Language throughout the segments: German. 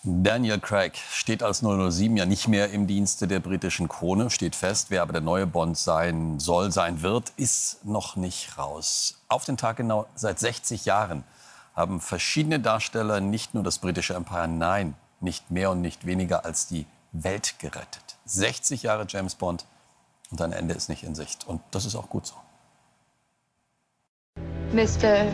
Daniel Craig steht als 007 ja nicht mehr im Dienste der britischen Krone, steht fest. Wer aber der neue Bond sein soll, sein wird, ist noch nicht raus. Auf den Tag genau seit 60 Jahren haben verschiedene Darsteller nicht nur das britische Empire, nein, nicht mehr und nicht weniger als die Welt gerettet. 60 Jahre James Bond und ein Ende ist nicht in Sicht. Und das ist auch gut so. Mr.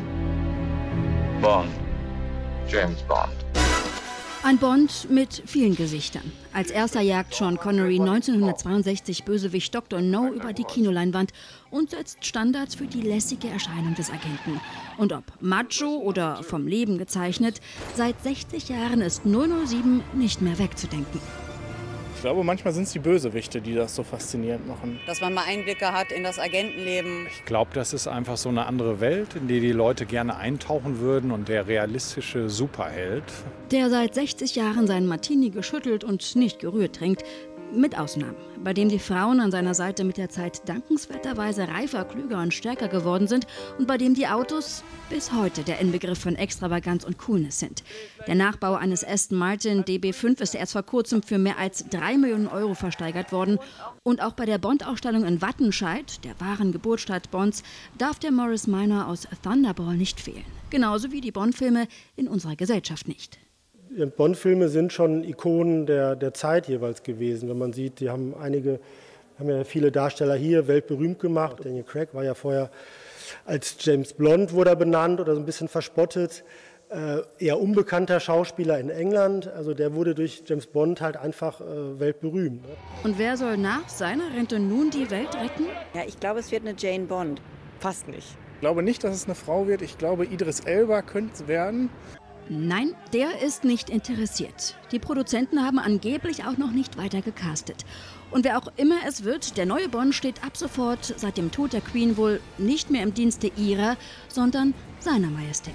Bond. James Bond. Ein Bond mit vielen Gesichtern. Als erster jagt Sean Connery 1962 Bösewicht Dr. No über die Kinoleinwand und setzt Standards für die lässige Erscheinung des Agenten. Und ob macho oder vom Leben gezeichnet, seit 60 Jahren ist 007 nicht mehr wegzudenken. Ich glaube, manchmal sind es die Bösewichte, die das so faszinierend machen. Dass man mal Einblicke hat in das Agentenleben. Ich glaube, das ist einfach so eine andere Welt, in die die Leute gerne eintauchen würden und der realistische Superheld. Der seit 60 Jahren seinen Martini geschüttelt und nicht gerührt trinkt, mit Ausnahmen, bei dem die Frauen an seiner Seite mit der Zeit dankenswerterweise reifer, klüger und stärker geworden sind und bei dem die Autos bis heute der Inbegriff von Extravaganz und Coolness sind. Der Nachbau eines Aston Martin DB5 ist erst vor kurzem für mehr als 3 Millionen Euro versteigert worden. Und auch bei der Bond-Ausstellung in Wattenscheid, der wahren Geburtsstadt Bonds, darf der Maurice Minor aus Thunderball nicht fehlen. Genauso wie die Bond-Filme in unserer Gesellschaft nicht. Bond-Filme sind schon Ikonen der Zeit jeweils gewesen. Wenn man sieht, die haben ja viele Darsteller hier weltberühmt gemacht. Daniel Craig war ja vorher als James Blond, wurde er benannt oder so ein bisschen verspottet. Eher unbekannter Schauspieler in England. Also der wurde durch James Bond halt einfach weltberühmt. Und wer soll nach seiner Rente nun die Welt retten? Ja, ich glaube, es wird eine Jane Bond. Fast nicht. Ich glaube nicht, dass es eine Frau wird. Ich glaube, Idris Elba könnte es werden. Nein, der ist nicht interessiert. Die Produzenten haben angeblich auch noch nicht weiter gecastet. Und wer auch immer es wird, der neue Bond steht ab sofort seit dem Tod der Queen wohl nicht mehr im Dienste ihrer, sondern seiner Majestät.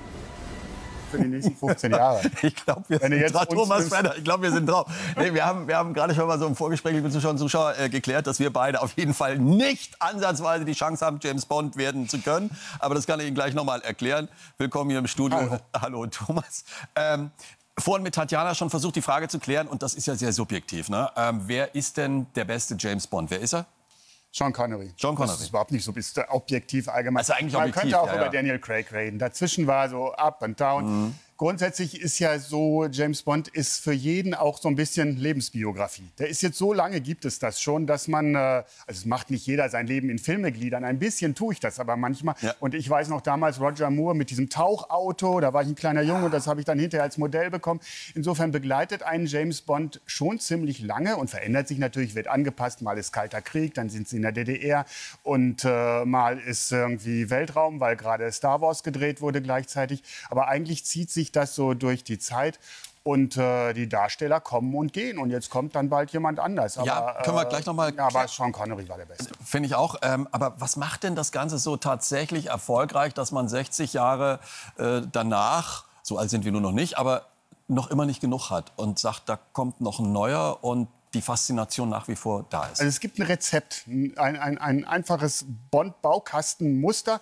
Für die nächsten 15 Jahre. Ich glaube, wir sind drauf. Thomas Brenner, ich glaube, wir sind drauf. Nee, wir haben gerade schon mal so im Vorgespräch mit Zuschauern und Zuschauern geklärt, dass wir beide auf jeden Fall nicht ansatzweise die Chance haben, James Bond werden zu können. Aber das kann ich Ihnen gleich noch mal erklären. Willkommen hier im Studio. Hallo Thomas. Vorhin mit Tatjana schon versucht, die Frage zu klären. Und das ist ja sehr subjektiv. Ne? Wer ist denn der beste James Bond? Wer ist er? Sean Connery. Sean Connery. Das ist überhaupt nicht so objektiv allgemein. Also eigentlich Man objektiv, könnte auch ja, über Daniel Craig reden. Dazwischen war so up and down. Grundsätzlich ist ja so, James Bond ist für jeden auch so ein bisschen Lebensbiografie. Der ist jetzt so lange, gibt es das schon, dass man, also es macht nicht jeder sein Leben in Filme gliedern. Ein bisschen tue ich das aber manchmal. Ja. Und ich weiß noch damals Roger Moore mit diesem Tauchauto, da war ich ein kleiner Junge und das habe ich dann hinterher als Modell bekommen. Insofern begleitet einen James Bond schon ziemlich lange und verändert sich natürlich, wird angepasst. Mal ist Kalter Krieg, dann sind sie in der DDR und mal ist irgendwie Weltraum, weil gerade Star Wars gedreht wurde gleichzeitig. Aber eigentlich zieht sich das so durch die Zeit. Und die Darsteller kommen und gehen. Und jetzt kommt dann bald jemand anders. Aber, ja, können wir gleich noch mal. Aber Sean Connery war der Beste. Finde ich auch. Aber was macht denn das Ganze so tatsächlich erfolgreich, dass man 60 Jahre danach, so alt sind wir nur noch nicht, aber noch immer nicht genug hat und sagt, da kommt noch ein neuer und die Faszination nach wie vor da ist? Also es gibt ein Rezept, ein einfaches Bond-Baukastenmuster,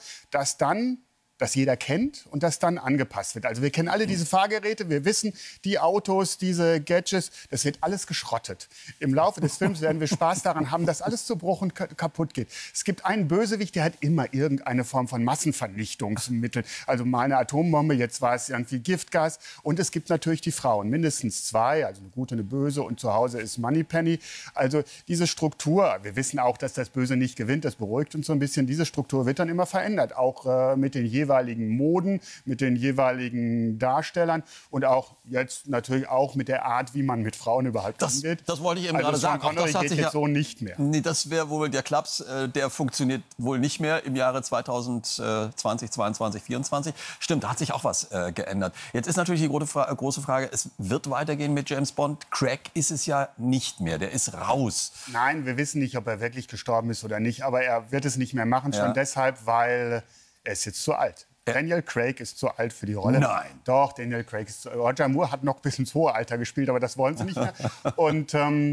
das jeder kennt und das dann angepasst wird. Also wir kennen alle diese Fahrgeräte, wir wissen, die Autos, diese Gadgets, das wird alles geschrottet. Im Laufe des Films werden wir Spaß daran haben, dass alles zu Bruch und kaputt geht. Es gibt einen Bösewicht, der hat immer irgendeine Form von Massenvernichtungsmittel. Also mal eine Atombombe, jetzt war es irgendwie Giftgas. Und es gibt natürlich die Frauen, mindestens 2, also eine gute, eine böse und zu Hause ist Moneypenny. Also diese Struktur, wir wissen auch, dass das Böse nicht gewinnt, das beruhigt uns so ein bisschen. Diese Struktur wird dann immer verändert, auch mit den jeweiligen Moden, mit den jeweiligen Darstellern und auch jetzt natürlich auch mit der Art, wie man mit Frauen überhaupt umgeht. Das wollte ich eben gerade sagen. Auch das geht jetzt so nicht mehr. Nee, das wäre wohl der Klaps, der funktioniert wohl nicht mehr im Jahre 2020, 2022, 2024. Stimmt, da hat sich auch was geändert. Jetzt ist natürlich die große Frage, es wird weitergehen mit James Bond. Craig ist es ja nicht mehr, der ist raus. Nein, wir wissen nicht, ob er wirklich gestorben ist oder nicht, aber er wird es nicht mehr machen, schon deshalb, weil er ist jetzt zu alt. Daniel Craig ist zu alt für die Rolle. Nein. Doch, Daniel Craig ist. Roger Moore hat noch bis ins hohe Alter gespielt, aber das wollen sie nicht mehr. Und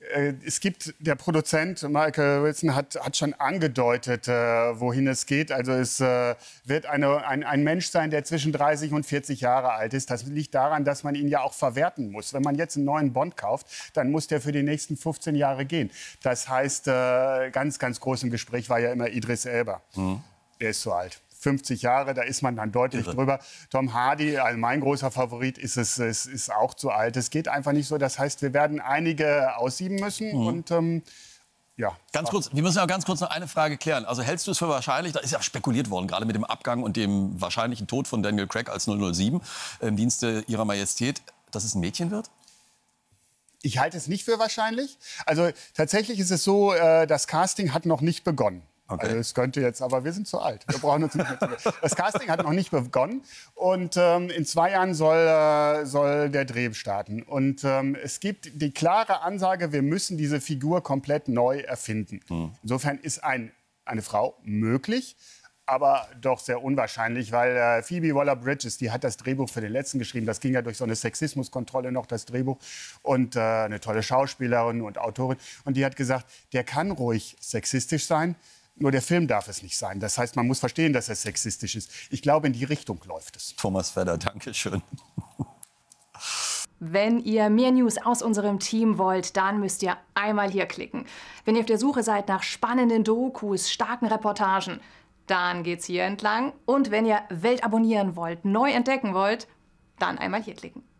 es gibt, der Produzent Michael Wilson hat schon angedeutet, wohin es geht. Also es wird ein Mensch sein, der zwischen 30 und 40 Jahre alt ist. Das liegt daran, dass man ihn ja auch verwerten muss. Wenn man jetzt einen neuen Bond kauft, dann muss der für die nächsten 15 Jahre gehen. Das heißt, ganz, ganz groß im Gespräch war ja immer Idris Elba. Der ist so alt. 50 Jahre, da ist man dann deutlich drüber. Tom Hardy, also mein großer Favorit, ist auch zu alt. Es geht einfach nicht so. Das heißt, wir werden einige aussieben müssen. Und ja. Ganz kurz, wir müssen ja ganz kurz noch eine Frage klären. Also hältst du es für wahrscheinlich, da ist ja spekuliert worden, gerade mit dem Abgang und dem wahrscheinlichen Tod von Daniel Craig als 007 im Dienste Ihrer Majestät, dass es ein Mädchen wird? Ich halte es nicht für wahrscheinlich. Also tatsächlich ist es so, das Casting hat noch nicht begonnen. Okay. Also es könnte jetzt, aber wir sind zu alt. Wir brauchen uns nicht mehr zu. Das Casting hat noch nicht begonnen und in 2 Jahren soll der Dreh starten. Und es gibt die klare Ansage, wir müssen diese Figur komplett neu erfinden. Insofern ist eine Frau möglich, aber doch sehr unwahrscheinlich, weil Phoebe Waller-Bridges, die hat das Drehbuch für den letzten geschrieben. Das ging ja durch so eine Sexismuskontrolle noch, das Drehbuch. Und eine tolle Schauspielerin und Autorin. Und die hat gesagt, der kann ruhig sexistisch sein. Nur der Film darf es nicht sein. Das heißt, man muss verstehen, dass er sexistisch ist. Ich glaube, in die Richtung läuft es. Thomas Fedder, danke schön. Wenn ihr mehr News aus unserem Team wollt, dann müsst ihr einmal hier klicken. Wenn ihr auf der Suche seid nach spannenden Dokus, starken Reportagen, dann geht's hier entlang. Und wenn ihr Welt abonnieren wollt, neu entdecken wollt, dann einmal hier klicken.